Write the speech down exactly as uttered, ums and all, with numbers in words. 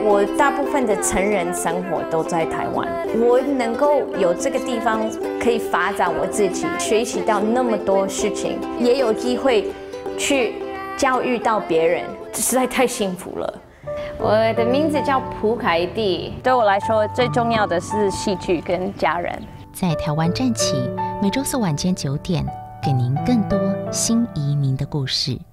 我大部分的成人生活都在台湾，我能够有这个地方可以发展我自己，学习到那么多事情，也有机会去教育到别人，实在太幸福了。 我的名字叫蒲凯蒂，对我来说最重要的是戏剧跟家人。 在台湾站起，每周四晚间九点，给您更多新移民的故事。